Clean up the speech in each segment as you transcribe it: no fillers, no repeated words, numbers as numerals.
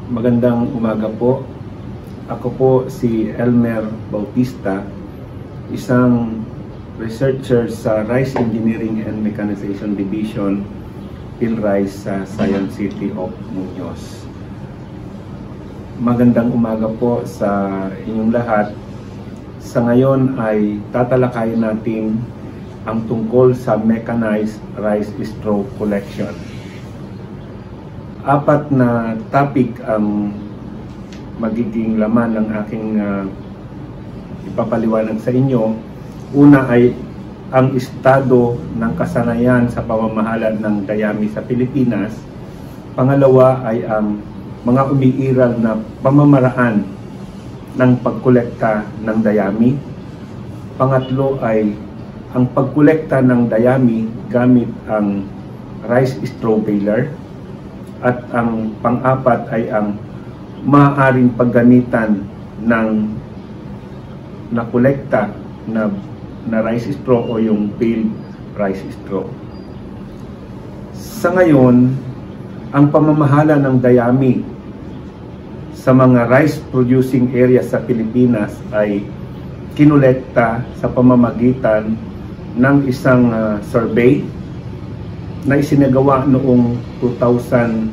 Magandang umaga po. Ako po si Elmer Bautista, isang researcher sa Rice Engineering and Mechanization Division, PhilRice sa Science City of Muñoz. Magandang umaga po sa inyong lahat. Sa ngayon ay tatalakayin natin ang tungkol sa mechanized rice straw collection. Apat na topic ang magiging laman ng aking ipapaliwanag sa inyo. Una ay ang estado ng kasanayan sa pamamahala ng dayami sa Pilipinas. Pangalawa ay ang mga umiiral na pamamaraan ng pagkolekta ng dayami. Pangatlo ay ang pagkolekta ng dayami gamit ang rice straw baler. At ang pang-apat ay ang maaaring paggamitan ng nakolekta na rice straw o yung baled rice straw. Sa ngayon, ang pamamahala ng dayami sa mga rice producing areas sa Pilipinas ay kinolekta sa pamamagitan ng isang survey na isinagawa noong 2017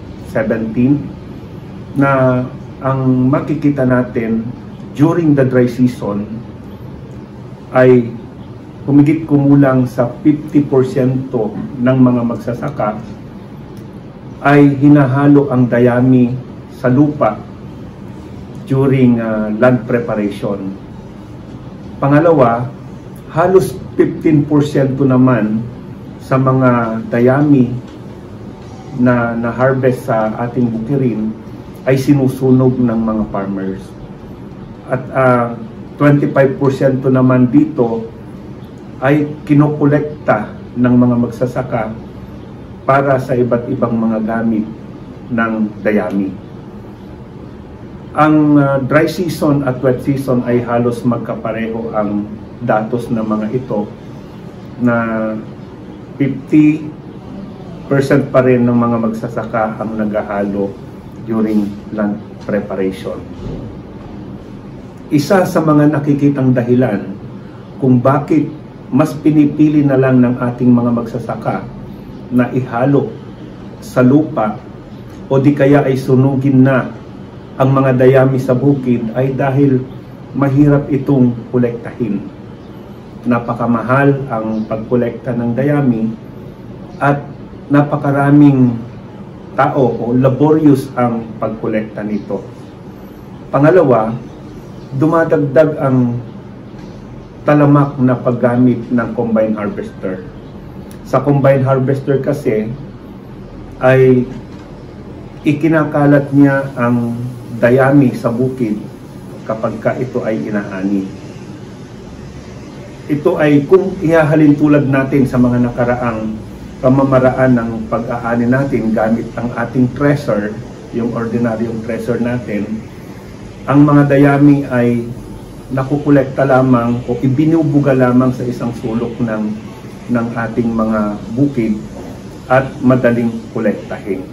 na ang makikita natin during the dry season ay humigit kumulang sa 50% ng mga magsasaka ay hinahalo ang dayami sa lupa during land preparation. Pangalawa, halos 15% naman sa mga dayami na na-harvest sa ating bukirin ay sinusunog ng mga farmers. At 25% naman dito ay kinokolekta ng mga magsasaka para sa iba't ibang mga gamit ng dayami. Ang dry season at wet season ay halos magkapareho ang datos ng mga ito, na 50% pa rin ng mga magsasaka ang naghahalo during land preparation. Isa sa mga nakikitang dahilan kung bakit mas pinipili na lang ng ating mga magsasaka na ihalo sa lupa o di kaya ay sunugin na ang mga dayami sa bukid ay dahil mahirap itong kolektahin. Napakamahal ang pagkolekta ng dayami at napakaraming tao o laborious ang pagkolekta nito. Pangalawa, dumadagdag ang talamak na paggamit ng combine harvester. Sa combine harvester kasi ay ikinakalat niya ang dayami sa bukid kapag ka ito ay inaani. Ito ay kung ihahalin tulad natin sa mga nakaraang pamamaraan ng pag-aani natin gamit ang ating thresher, yung ordinaryong thresher natin, ang mga dayami ay nakukolekta lamang o ibinubuga lamang sa isang sulok ng ating mga bukid at madaling kolektahin.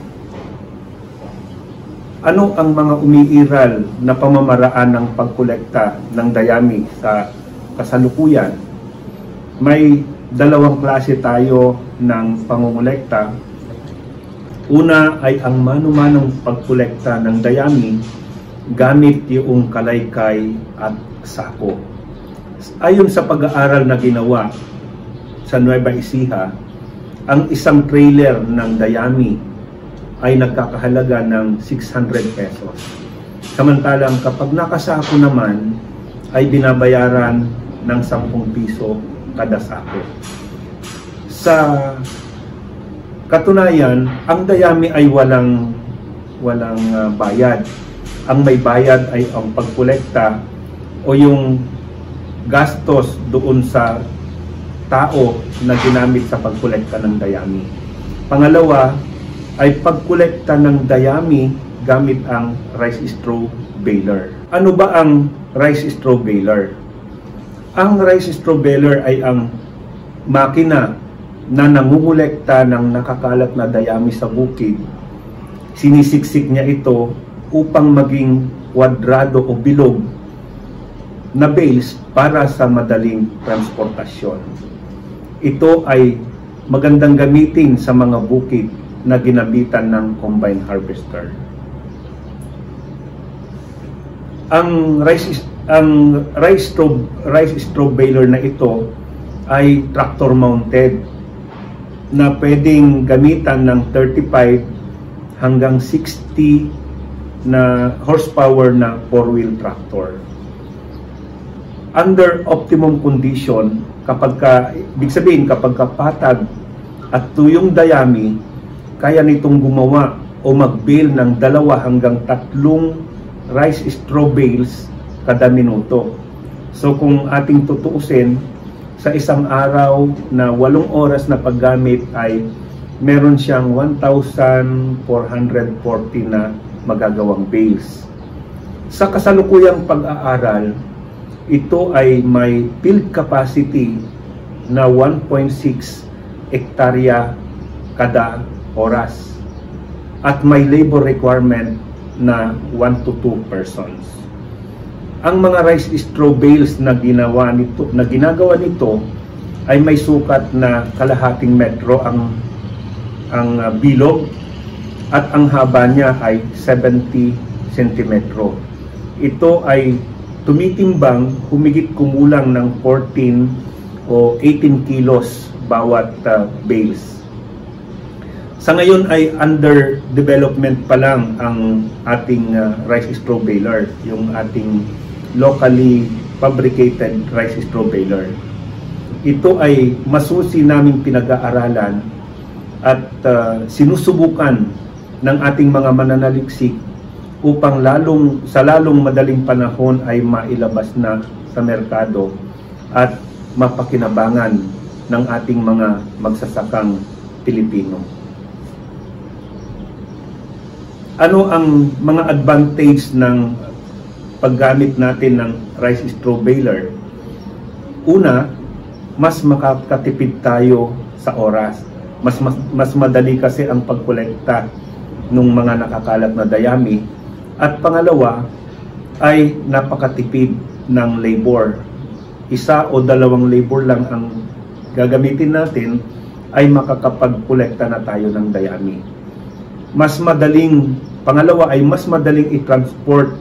Ano ang mga umiiral na pamamaraan ng pagkolekta ng dayami sa kasalukuyan? May dalawang klase tayo ng pangungulekta. Una ay ang mano-manong pagkolekta ng dayami gamit yung kalaykay at sako. Ayon sa pag-aaral na ginawa sa Nueva Ecija, ang isang trailer ng dayami ay nagkakahalaga ng 600 pesos. Samantalang kapag nakasako naman ay binabayaran ng 10 piso kada sako. Sa katunayan, ang dayami ay walang bayad. Ang may bayad ay ang pagkolekta o yung gastos doon sa tao na ginamit sa pagkolekta ng dayami. Pangalawa ay pagkolekta ng dayami gamit ang rice straw baler. Ano ba ang rice straw baler? Ang rice straw baler ay ang makina na nangungulekta ng nakakalat na dayami sa bukid. Sinisiksik niya ito upang maging kwadrado o bilog na bales para sa madaling transportasyon. Ito ay magandang gamitin sa mga bukid na ginabitan ng combine harvester. Ang rice straw baler na ito ay tractor mounted na pwedeng gamitan ng 35 hanggang 60 na horsepower na 4-wheel tractor. Under optimum condition, ibig sabihin kapag patag at tuyong dayami, kaya nitong gumawa o mag-bale ng 2 hanggang 3 rice straw bales kada minuto. So kung ating tutuusin, sa isang araw na 8 oras na paggamit ay meron siyang 1,440 na magagawang bales. Sa kasalukuyang pag-aaral, ito ay may field capacity na 1.6 hektarya kada oras at may labor requirement na 1 to 2 persons. Ang mga rice straw bales na ginagawa nito ay may sukat na kalahating metro ang bilog at ang haba niya ay 70 sentimetro. Ito ay tumitimbang humigit kumulang ng 14 o 18 kilos bawat bales. Sa ngayon ay under development pa lang ang ating rice straw baler, yung ating locally fabricated rice straw baler. Ito ay masusi naming pinag-aaralan at sinusubukan ng ating mga mananaliksik upang sa lalong madaling panahon ay mailabas na sa merkado at mapakinabangan ng ating mga magsasakang Pilipino. Ano ang mga advantage ng paggamit natin ng rice straw baler? Una, mas makakatipid tayo sa oras. Mas madali kasi ang pagkolekta ng mga nakakalat na dayami. At pangalawa ay napakatipid ng labor. 1 o 2 labor lang ang gagamitin natin ay makakapagkolekta na tayo ng dayami. Pangalawa ay mas madaling i-transport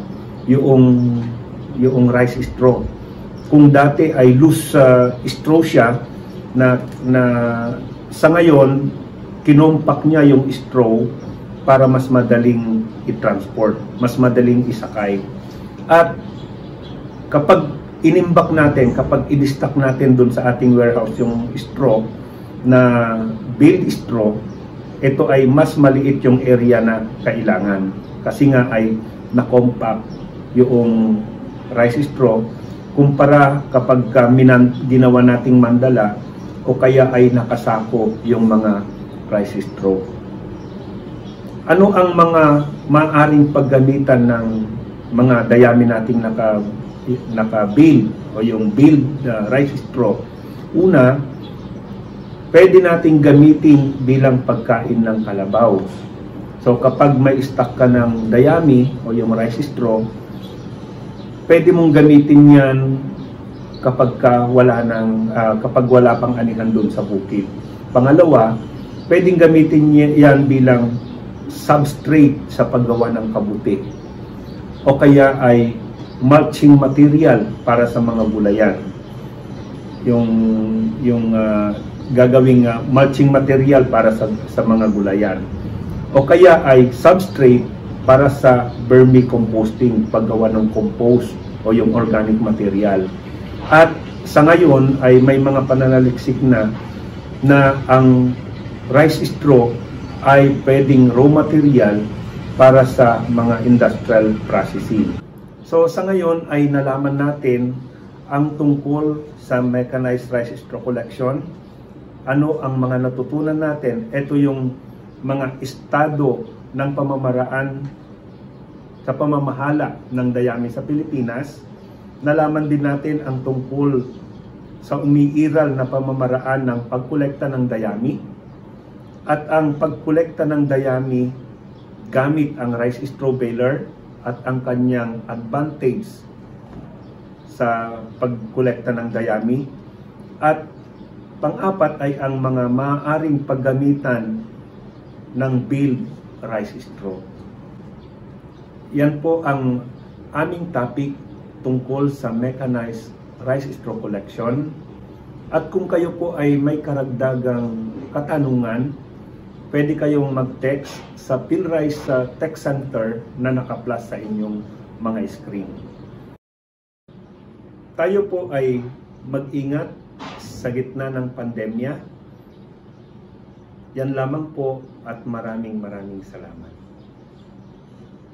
yung rice straw. Kung dati ay loose straw siya na sa ngayon kinompak niya yung straw para mas madaling i-transport, mas madaling isakay. At kapag inimbak natin, kapag i-stock natin dun sa ating warehouse yung straw na baled straw, ito ay mas maliit yung area na kailangan. Kasi nga ay na-compact yung rice straw kumpara kapag ginawa nating mandala o kaya ay nakasako yung mga rice straw. Ano ang mga maaring paggamitan ng mga dayami nating naka-bale o yung baled rice straw? Una, pwede nating gamitin bilang pagkain ng kalabaw. So kapag may stock ka ng dayami o yung rice straw, pwede mong gamitin yan kapag wala pang anihan doon sa bukid. Pangalawa, pwedeng gamitin yan bilang substrate sa paggawa ng kabuti o kaya ay mulching material para sa mga gulayan. Yung gagawing mulching material para sa mga gulayan o kaya ay substrate para sa vermicomposting, paggawa ng compost o yung organic material. At sa ngayon ay may mga pananaliksik na ang rice straw ay pwedeng raw material para sa mga industrial processing. So sa ngayon ay nalaman natin ang tungkol sa mechanized rice straw collection. Ano ang mga natutunan natin? Ito yung mga estado ng pamamaraan sa pamamahala ng dayami sa Pilipinas. Nalaman din natin ang tungkol sa umiiral na pamamaraan ng pagkolekta ng dayami at ang pagkolekta ng dayami gamit ang rice straw baler at ang kanyang advantage sa pagkolekta ng dayami. At pang-apat ay ang mga maaaring paggamitan ng billed rice straw. Yan po ang aming topic tungkol sa mechanized rice straw collection. At kung kayo po ay may karagdagang katanungan, pwede kayong mag-text sa PhilRice Text Center na naka-plus sa inyong mga screen. Tayo po ay mag-ingat sa gitna ng pandemya. Yan lamang po at maraming salamat.